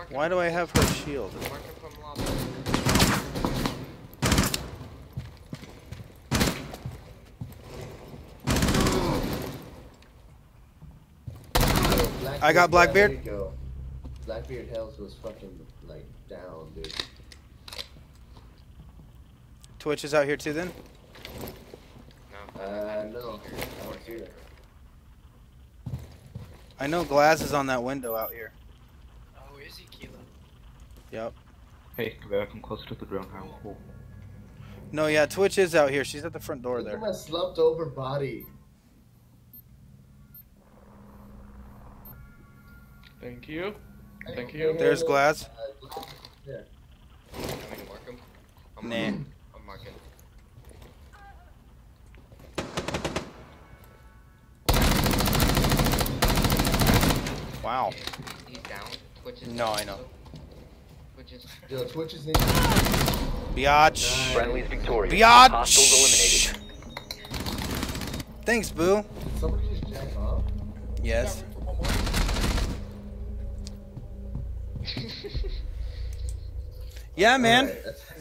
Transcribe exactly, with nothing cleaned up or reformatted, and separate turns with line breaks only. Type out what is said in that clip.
Mark
Why do I have her shield?
Mark him from lobby.
Blackbeard,
I got Blackbeard.
Yeah, there you go. Blackbeard health was fucking like down, dude.
Twitch is out here too then?
No.
Uh, no, I don't see that.
I know Glass is on that window out here.
Oh, is he, Kilo?
Yep.
Hey, we come closer to the drone now. Cool.
No, yeah, Twitch is out here. She's at the front door
Look
there.
at my slumped over body.
Thank you. Thank you.
There's Glass.
Uh, yeah.
I'm gonna mark him. I'm
Nah.
marking. I'm marking.
Wow.
He's down. Twitch is
No,
down
I know.
also. Twitch is.
Yo, Twitch is in.
Biatch.
Friendly's victorious.
Biatch.
Hostiles eliminated.
Thanks, Boo.
Did somebody just jack off?
Yes. Yeah, man.
Alright, that's